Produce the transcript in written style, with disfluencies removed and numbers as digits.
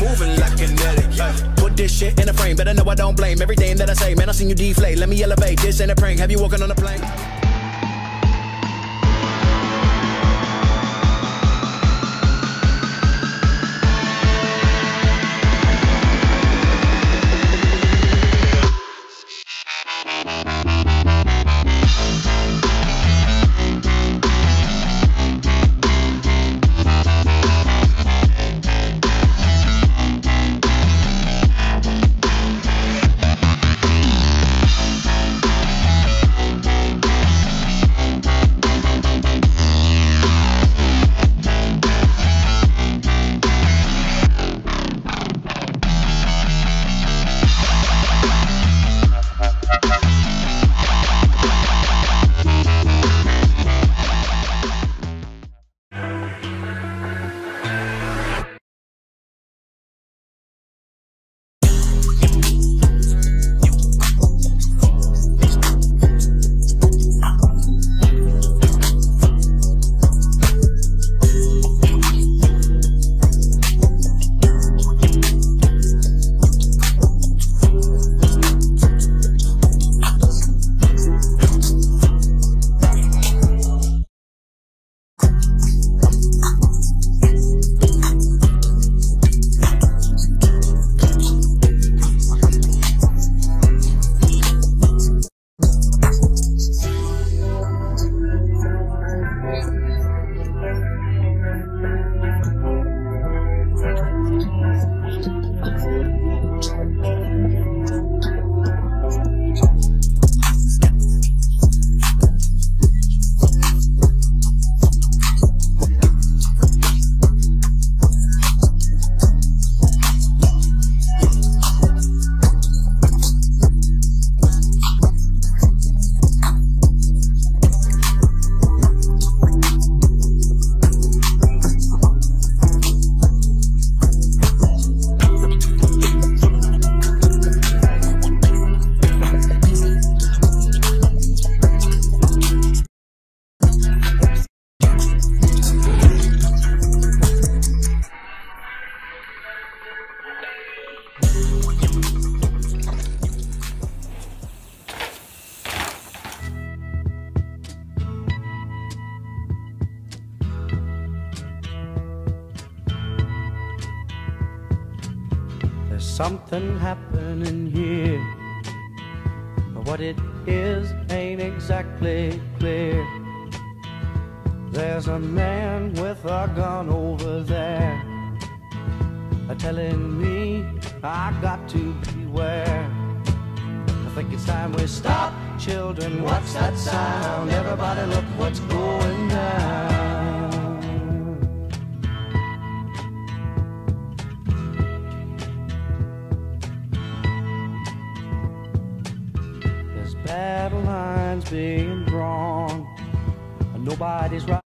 moving like kinetic. Put this shit in a frame, better know I don't blame everything that I say. Man, I seen you deflate, let me elevate. This ain't a prank, have you walking on a plane? There's something happening here, but what it is ain't exactly clear. There's a man with a gun over there, telling me I got to beware. I think it's time we stop, children. What's that sound? Everybody look what's going down. There's battle lines being drawn, and nobody's right.